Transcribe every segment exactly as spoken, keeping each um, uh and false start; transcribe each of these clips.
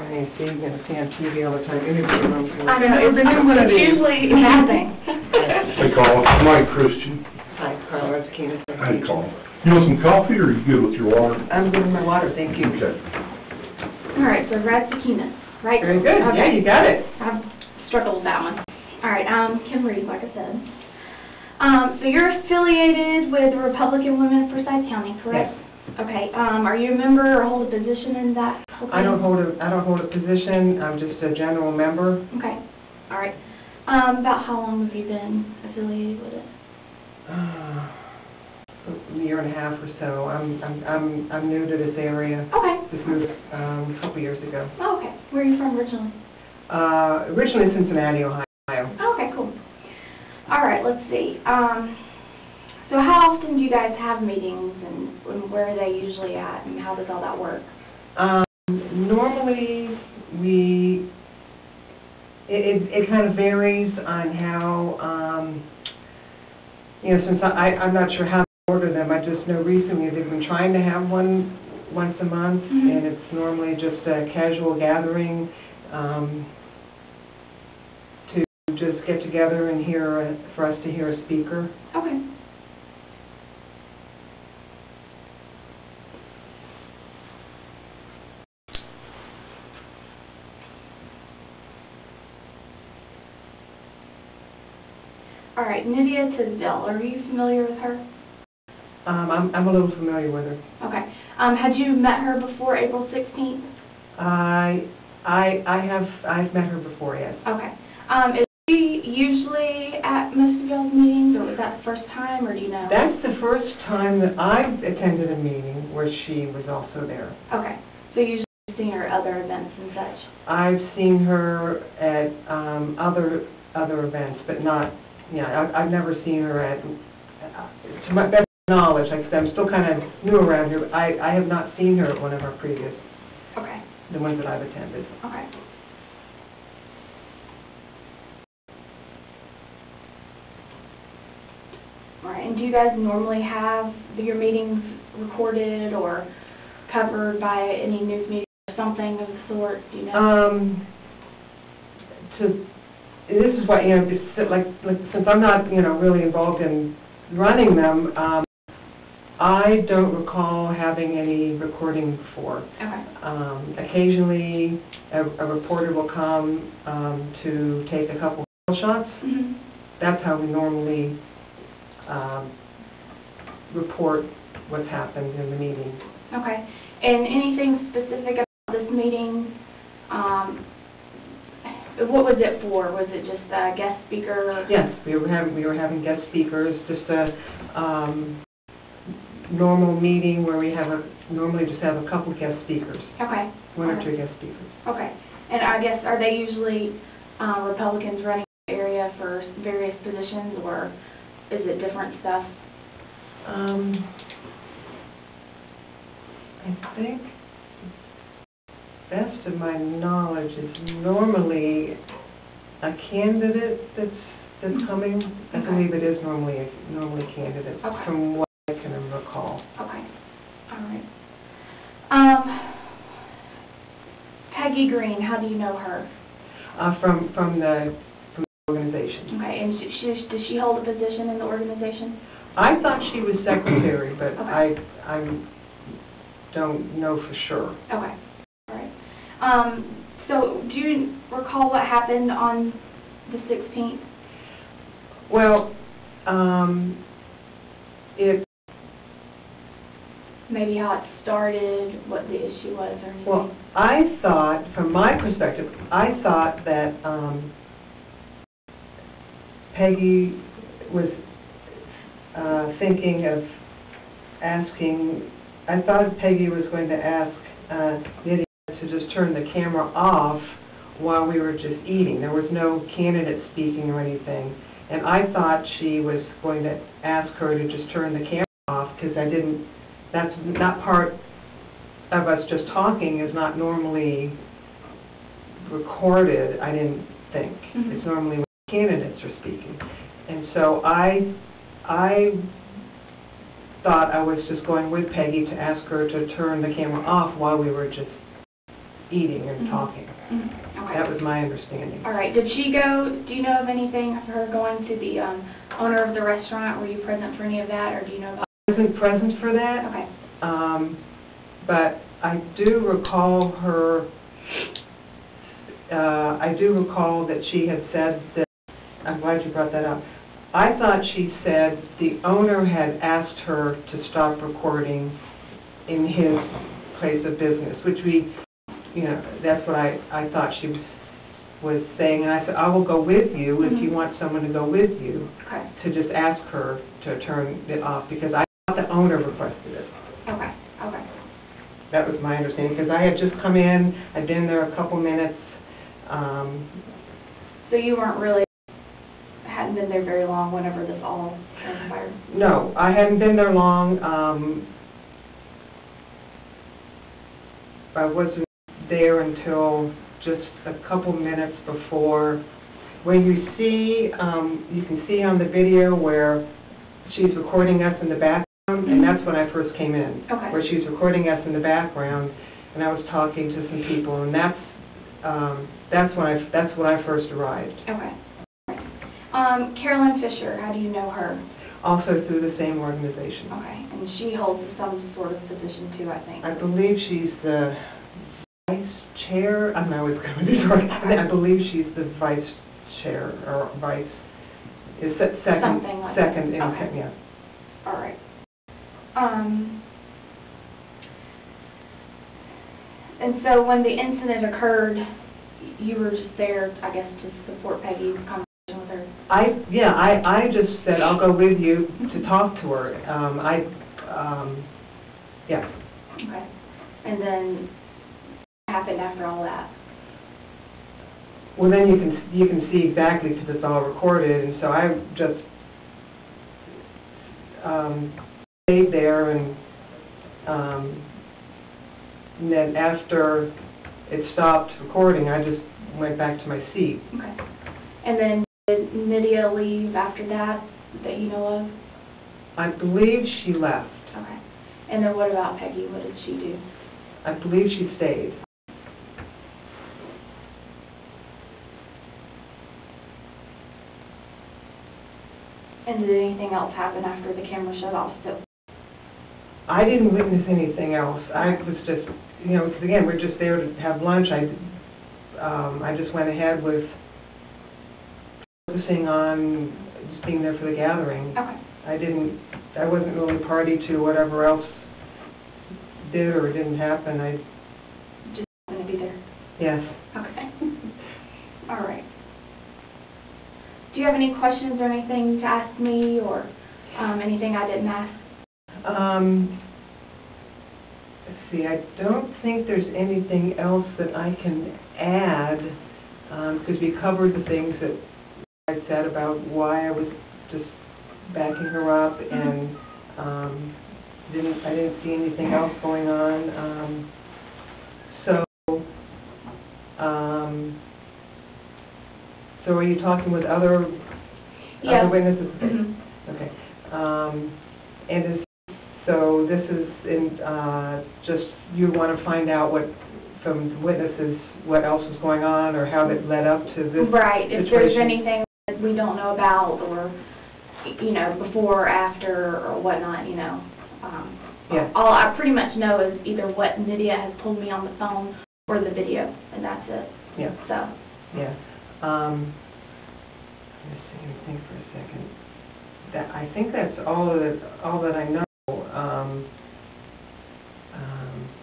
I see, you're going to see on T V all the time. Interview rooms. I don't know, it's, it's usually happening. Hey, Carla. Mike Christian. Hi, Carla Radzikinas. Hey, Carla. You want some coffee, or are you good with your water? I'm good with my water, thank you. Okay. All right, so Radzikinas, right? Very good. Okay. Yeah, you got it. I've struggled with that one. All right, um, Kim Reed, like I said. Um, so you're affiliated with the Republican Women of Forsyth County, correct? Yes. Okay. Um, are you a member or hold a position in that? I don't hold a I don't hold a position. I'm just a general member. Okay. All right. Um, about how long have you been affiliated with it? Uh, a year and a half or so. I'm I'm I'm I'm new to this area. Okay. Just moved um, a couple years ago. Oh, okay. Where are you from originally? Uh, originally Cincinnati, Ohio. Oh, okay, cool. All right. Let's see. Um, so how often do you guys have meetings, and, and where are they usually at, and how does all that work? Um, normally, we, it, it, it kind of varies on how, um, you know, since I, I'm not sure how to order them, I just know recently they've been trying to have one once a month, Mm-hmm. and it's normally just a casual gathering um, to just get together and hear, a, for us to hear a speaker. Okay. All right, Nydia Tisdale, are you familiar with her? Um, I'm, I'm a little familiar with her. Okay. Um, had you met her before April sixteenth? I, I, I have, I've met her before, yes. Okay. Um, is she usually at most of y'all's meetings, or was that the first time, or do you know? That's the first time that I've attended a meeting where she was also there. Okay. So usually you've seen her at other events and such? I've seen her at um, other other events, but not, yeah, I've, I've never seen her at, uh, to my best knowledge, like I said, I'm still kind of new around here, but I, I have not seen her at one of our previous, Okay. the ones that I've attended. Okay. All right, and do you guys normally have your meetings recorded or covered by any news media or something of the sort, do you know? Um, to, this is what, you know, just like, like, since I'm not, you know, really involved in running them, um, I don't recall having any recording before. Okay. Um, occasionally, a, a reporter will come um, to take a couple of shots. Mm-hmm. That's how we normally um, report what's happened in the meeting. Okay. And anything specific about this meeting? Um, what was it for? Was it just a guest speaker? Yes, we were having we were having guest speakers. Just a um, normal meeting where we have a normally just have a couple guest speakers. Okay. One okay. or two guest speakers. Okay. And I guess, are they usually uh, Republicans running the area for various positions, or is it different stuff? Um, I think, best of my knowledge, is normally a candidate that's that's coming. I Okay. believe it is normally a normally a candidate, Okay. from what I can recall. Okay. All right. Um, Peggy Green, how do you know her? Uh, from from the from the organization. Okay, and she, she, does she hold a position in the organization? I thought she was secretary, but Okay. I I don't know for sure. Okay. All right. Um, so do you recall what happened on the sixteenth? Well, um, it. Maybe how it started, what the issue was, or anything? Well, I thought, from my perspective, I thought that um, Peggy was uh, thinking of asking, I thought Peggy was going to ask uh, Nydia to just turn the camera off while we were just eating. There was no candidate speaking or anything. And I thought she was going to ask her to just turn the camera off, because I didn't, that's not part of us just talking is not normally recorded, I didn't think. Mm-hmm. It's normally when candidates are speaking. And so I, I thought I was just going with Peggy to ask her to turn the camera off while we were just eating and Mhm. talking. Mhm. Okay. That was my understanding. All right. Did she go, do you know of anything of her going to the um, owner of the restaurant? Were you present for any of that, or do you know about? I wasn't present for that. Okay. Um, but I do recall her, uh, I do recall that she had said that, I'm glad you brought that up. I thought she said the owner had asked her to stop recording in his place of business, which we, you know, that's what I, I thought she was, was saying. And I said, I will go with you if you want someone to go with you, Okay. to just ask her to turn it off, because I thought the owner requested it. Okay. Okay. That was my understanding, because I had just come in, I'd been there a couple minutes. Um, So you weren't really, hadn't been there very long whenever this all transpired? no, I hadn't been there long. Um, I wasn't there until just a couple minutes before. When you see, um, you can see on the video where she's recording us in the background, and that's when I first came in. Okay. Where she's recording us in the background, and I was talking to some people, and that's um, that's when I that's when I first arrived. Okay. Um, Carolyn Fisher, how do you know her? Also through the same organization. Okay, and she holds some sort of position too, I think. I believe she's the vice chair. I'm always going to sorry. I believe she's the vice chair or vice. Is that second? Something like second that. in Okay. yeah. All right. Um. And so when the incident occurred, you were just there, I guess, to support Peggy's conversation with her. I yeah. I I just said I'll go with you to talk to her. Um, I um, yeah. Okay. And then what happened after all that? Well, then you can you can see exactly because it's all recorded, and so I just um, stayed there, and, um, and then after it stopped recording, I just went back to my seat. Okay. And then did Nydia leave after that, that you know of? I believe she left. Okay. And then what about Peggy? What did she do? I believe she stayed. And did anything else happen after the camera shut off still? I didn't witness anything else. I was just, you know, because again, we're just there to have lunch. I, um, I just went ahead with focusing on just being there for the gathering. Okay. I didn't, I wasn't really party to whatever else did or didn't happen. I, Just happened to be there? yes. Okay. All right. Do you have any questions or anything to ask me, or um, anything I didn't ask? Um, let's see, I don't think there's anything else that I can add, because we covered the things that I said about why I was just backing her up, and um, didn't I didn't see anything else going on. Um, so, um, so are you talking with other Yeah. other witnesses? Okay. Mm-hmm. Okay. Um, and is so this is in uh, just you want to find out what from witnesses what else is going on or how it led up to this Right. situation. If there's anything that we don't know about, or you know, before or after or whatnot, you know. Um, Yeah. All I pretty much know is either what Nydia has told me on the phone or the video, and that's it. Yeah. So. Yeah. Um, let me see. Let me think for a second. That I think that's all that all that I know. Um, um,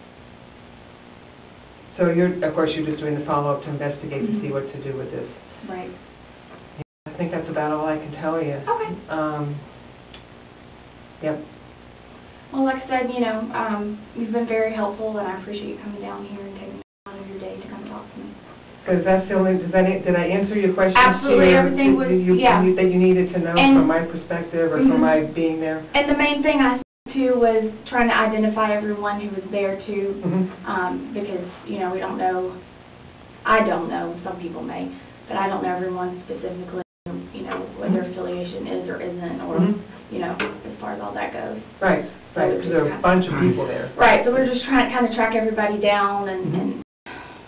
so you're, of course, you're just doing the follow-up to investigate Mm-hmm. to see what to do with this. Right. Yeah, I think that's about all I can tell you. Okay. Um, yep. Well, like I said, you know, um, you've been very helpful, and I appreciate you coming down here and taking time out of your day to come talk to me. Because that's the only, does that, did I answer your questions? Absolutely, here? everything was- Did you- yeah. you- That you needed to know And- from my perspective or Mhm. from my being there? And the main thing I said, too, was trying to identify everyone who was there, too, Mhm. um, because, you know, we don't know, I don't know, some people may, but I don't know everyone specifically, you know, what their affiliation is or isn't, or, Mhm. you know, as far as all that goes. Right, right, because there are a bunch of people there. Right, so we're just trying to kind of track everybody down and, Mhm. and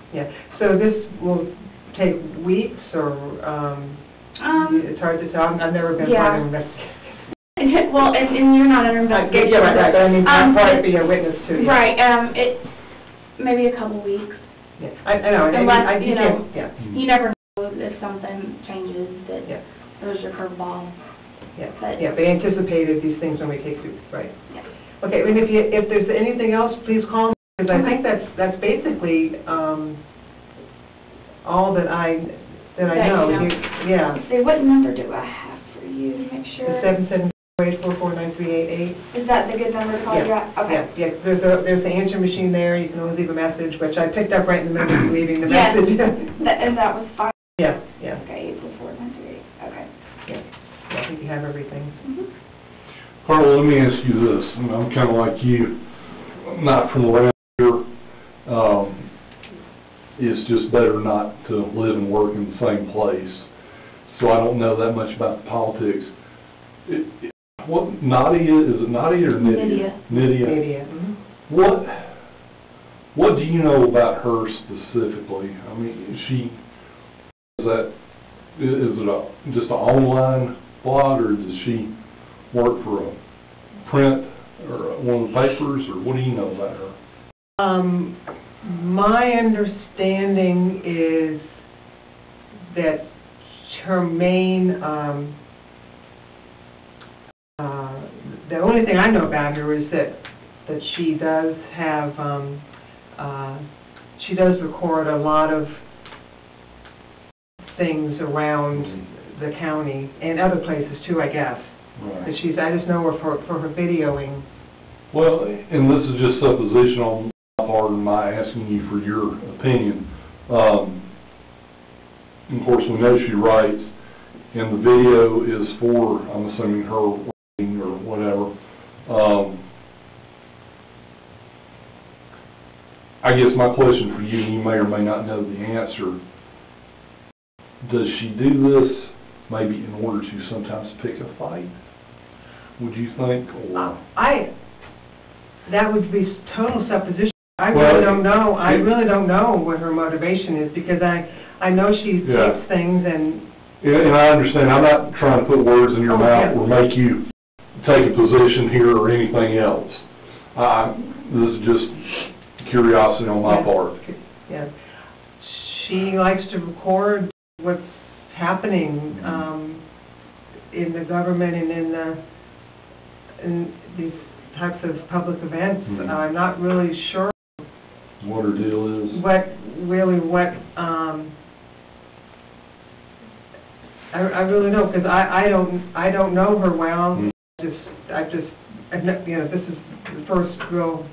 Yeah, so this will take weeks, or, um, Um, it's hard to tell, I've I've never been yeah. part of an investigation. well, and, and you're not under investigation. Yeah, right, right, but I mean, Um, I'm part of but- being a witness to, yeah. Right, um, it, maybe a couple weeks. Yeah, I, I know, and I, Unless, I, you know, yeah, you never know if something changes that yeah, throws your curveball. yeah, But- yeah, they anticipated these things when we take you, right. Yeah. Okay, and if you, if there's anything else, please call me, because I Okay. think that's, that's basically, um, all that I, that I That you know. know. You- Yeah. Let's see, what number do I have for you to make sure? The seven seven eight four four nine three eight eight. Is that the good number to call you at? Okay. Yeah, yeah, there's a, there's the answer machine there, you can always leave a message, which I picked up right in the middle of leaving the Yes. message. That- And that was five, Yeah, yeah, okay, eight four four nine three eight, okay. yeah, Yeah, I think you have everything. Mhm. Carla, let me ask you this, and I'm kinda like you, not from around here, um, it's just better not to live and work in the same place, so I don't know that much about the politics. It, it, what, Nydia, is it Nydia or Nydia? Nydia. Nydia. Nydia, mhm. What, what do you know about her specifically? I mean, is she, is that, i- is it a, just an online blog, or does she work for a print or one of the papers, or what do you know about her? Um, my understanding is that her main, um, uh, the only thing I know about her is that, that she does have, um, uh, she does record a lot of things around the county and other places too, I guess. But Right. she's, I just know her for, for her videoing. Well, and this is just supposition on my part and my asking you for your opinion. Um, of course, we know she writes, and the video is for, I'm assuming, her writing or whatever. Um, I guess my question for you, and you may or may not know the answer, does she do this maybe in order to sometimes pick a fight, would you think, or? I, that would be total supposition. I Well, really don't know, I it- really don't know what her motivation is, because I, I know she Yeah. tapes things and, Yeah, and I understand, I'm not trying to put words in your Oh, mouth yeah. or make you take a position here or anything else. I, this is just curiosity on my Yeah. part. yeah. She likes to record what's happening, um, in the government and in the, in these types of public events. Mhm. I'm not really sure What her deal is. what, really what, um, I, I really don't, because I, I don't, I don't know her well. Mhm. Just, I just, I've ne- you know, this is the first real,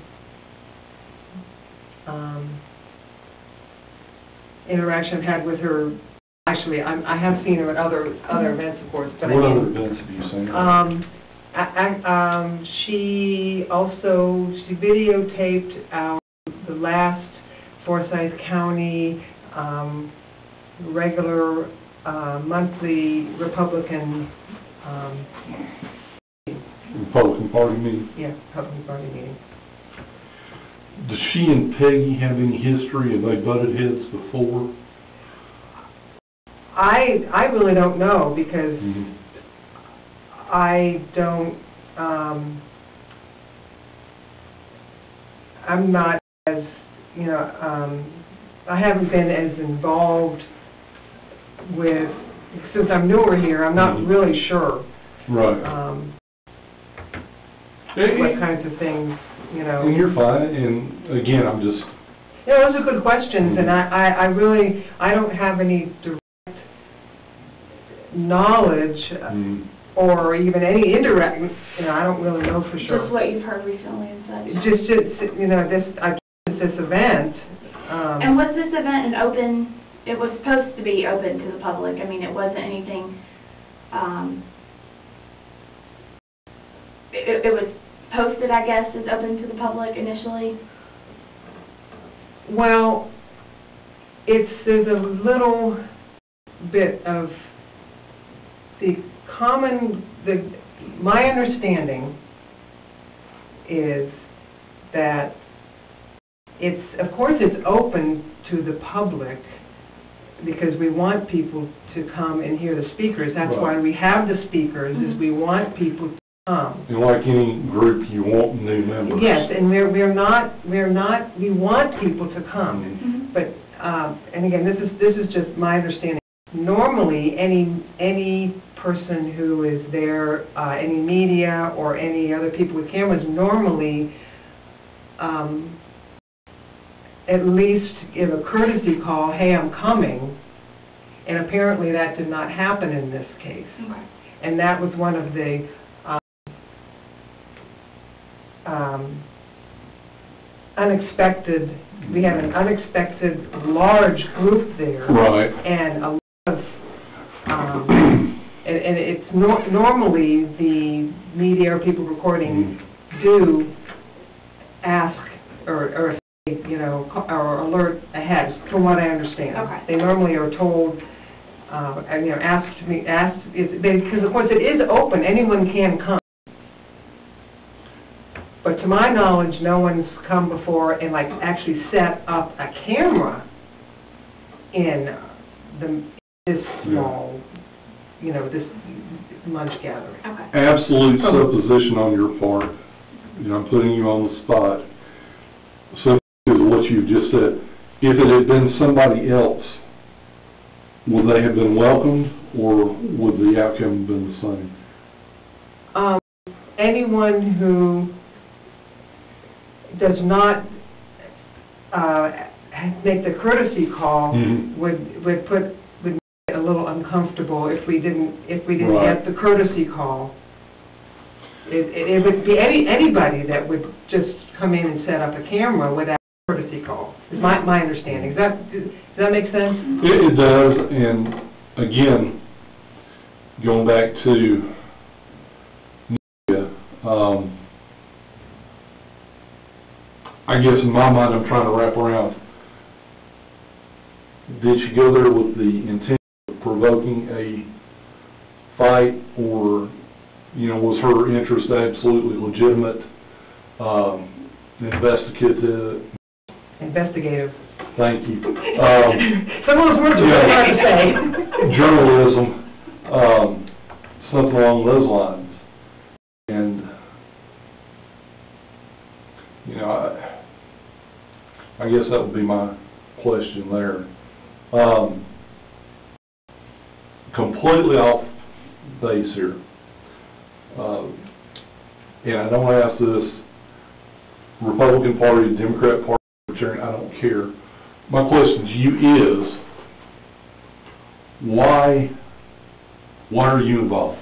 um, interaction I've had with her. Actually, I'm, I have seen her at other, other events, of course, but I What other mean, events have you seen? her? um, I, I, um, she also, she videotaped our, the last Forsyth County, um, regular, uh, monthly Republican, um, Republican Party meeting. yeah, Republican Party meeting. Does she and Peggy have any history? Have they butted heads before? I, I really don't know, because Mhm. I don't, um, I'm not as, you know, um, I haven't been as involved with, since I'm newer here, I'm not Mhm. really sure, Right. um, And- what kinds of things, you know. And you're fine, and again, I'm just, Yeah, those are good questions, and I, I, I really, I don't have any direct knowledge, uh, mm, or even any indirect, you know, I don't really know for sure. Just what you've heard recently and such. Just, just, you know, this, I, this event, um. And was this event an open, it was supposed to be open to the public, I mean, it wasn't anything, um, it, it was posted, I guess, as open to the public initially? Well, it's, there's a little bit of the common, the, my understanding is that it's, of course, it's open to the public, because we want people to come and hear the speakers. That's Right. why we have the speakers, is we want people to come. And like any group, you want new members. Yes, and we're, we're not, we're not, we want people to come. Mhm. But, um, and again, this is, this is just my understanding. Normally, any, any person who is there, uh, any media or any other people with cameras, normally, um, at least give a courtesy call, hey, I'm coming, and apparently that did not happen in this case. Okay. And that was one of the, um, um, unexpected, we had an unexpected large group there. Right. And a lot of, um, and, and it's nor normally the media or people recording Mm. do ask or, or you know, or alert ahead, from what I understand. Okay. They normally are told, uh, and, you know, asked me, asked, is- because of course it is open, anyone can come. But to my knowledge, no one's come before and like actually set up a camera in the, this small, you know, this lunch gathering. Okay. Absolute supposition on your part, you know, I'm putting you on the spot. So is what you just said. If it had been somebody else, would they have been welcomed, or would the outcome have been the same? Um, anyone who does not uh, make the courtesy call Mhm. would would put would make it a little uncomfortable if we didn't if we didn't Right. get the courtesy call. It, it, it would be any anybody that would just come in and set up a camera without a courtesy call. Is my my understanding. Does that does that make sense? It, it does, and again, going back to Nydia, um, I guess in my mind I'm trying to wrap around, did she go there with the intent of provoking a fight, or, you know, was her interest absolutely legitimate, um, investigative? Investigative. Thank you. Um, Some of those words are really hard to say. Journalism, um, something along those lines. And, you know, I, I guess that would be my question there. Um, completely off base here. Um, and I don't ask this Republican Party, Democrat Party, Libertarian, I don't care. My question to you is, why, why are you involved?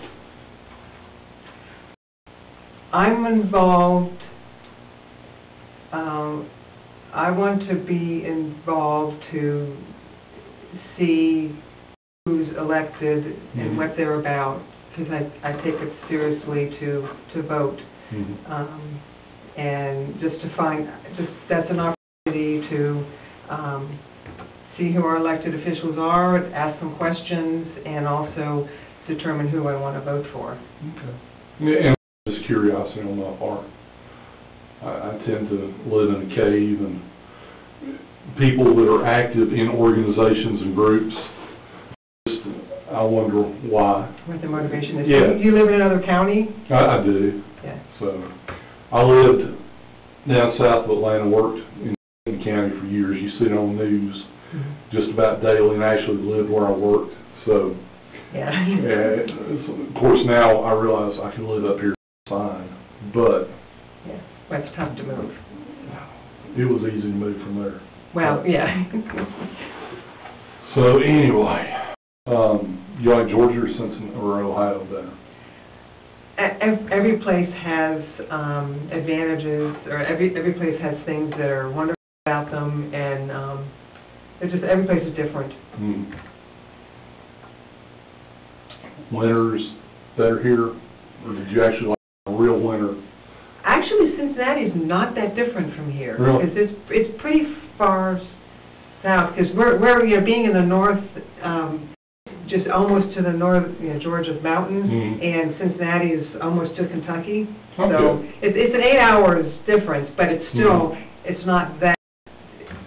I'm involved, um, I want to be involved to see who's elected and Mhm. what they're about, because I, I take it seriously to, to vote. Mm-hmm. Um, and just to find, just, that's an opportunity to um, see who our elected officials are, ask them questions, and also determine who I want to vote for. Okay. Yeah, and just curiosity on my part. I, I tend to live in a cave, and people that are active in organizations and groups, just, I wonder why. What the motivation is. Yeah. Do you live in another county? I, I do. Yeah. So, I lived down south of Atlanta, worked in the county for years. You see it on the news Mm-hmm. just about daily, and actually lived where I worked. So, Yeah. yeah, it's- of course now I realize I can live up here fine, but Yeah. Well, it's tough to move. it was easy to move from there. Well, yeah. So anyway, um, you like Georgia or Cincinnati or Ohio better? E- ev- Every place has um, advantages, or every every place has things that are wonderful about them, and um, it's just every place is different. Hmm. Winters better here, or did you actually like a real winter? Actually, Cincinnati's not that different from here. Really? Because it's, it's pretty far south, because we're, we're, you know, being in the north, um, just almost to the north, you know, Georgia's mountains, Mhm. and Cincinnati is almost to Kentucky. Okay. So it's, it's an eight hours difference, but it's still, Mhm. it's not that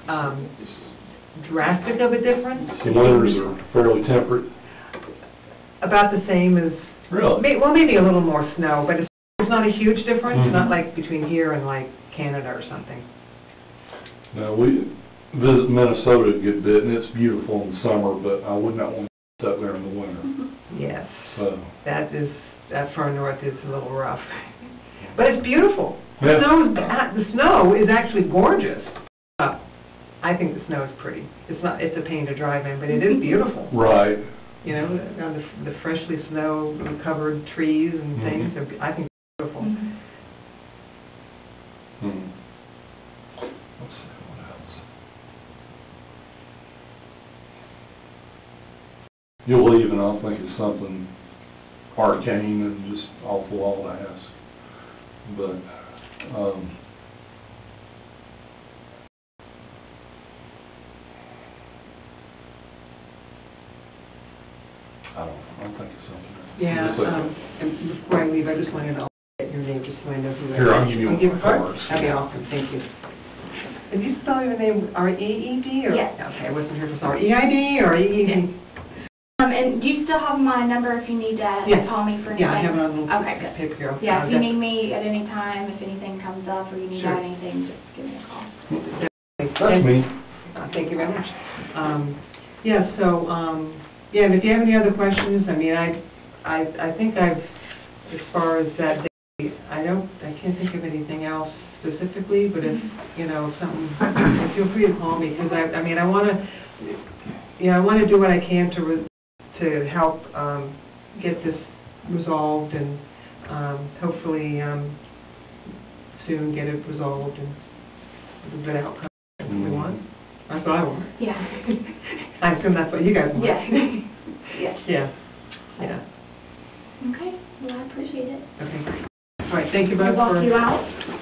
um, drastic of a difference. The winters are fairly temperate. About the same as, Really? may- well, maybe a little more snow, but it's, it's not a huge difference, Mhm. not like between here and like Canada or something. Now, we visit Minnesota a good bit, and it's beautiful in the summer, but I would not want to sit up there in the winter. Yes, So, that is, that far north is a little rough. But it's beautiful. The Yeah. snow is, ba- the snow is actually gorgeous. Uh, I think the snow is pretty. It's not, it's a pain to drive in, but it is beautiful. right. You know, the, on the, the freshly snow-covered trees and things, Mhm. are- I think it's beautiful. Mhm. Hmm. Let's see, what else? You'll leave, and I'll think it's something arcane and just awful all to ask. But, um, I don't know, I'll think of something else. Yeah, Just like- um, and before I leave, I just wanted to get your name, just so I know who I am. Here, I'll give you I'll give one a card? card. That'd be awesome, thank you. Did you spell your name R E E D or? Yes. Okay, I wasn't here for sorry. E I D or E E D? Um, and do you still have my number if you need to Yes. call me for anything? Yeah, I have it on a little Okay, good. paper here. Yeah, if you Uh, need me at any time, if anything comes up or you need Sure. out anything, just give me a call. That's me. Uh, Thank you very much. Um, Yeah, so, um, yeah, and if you have any other questions, I mean, I, I, I think I've, as far as that day, I don't, I can't think of anything else specifically, but if, you know, something, feel free to call me, because I, I mean, I want to, you know, I want to do what I can to, re- to help um, get this resolved and um, hopefully um, soon get it resolved and with a good outcome that we want. That's what I want. Yeah. I assume that's what you guys want. Yes. Yes. Yeah, yeah, Okay, well, I appreciate it. okay. All right, thank you Can I both for... walk you out?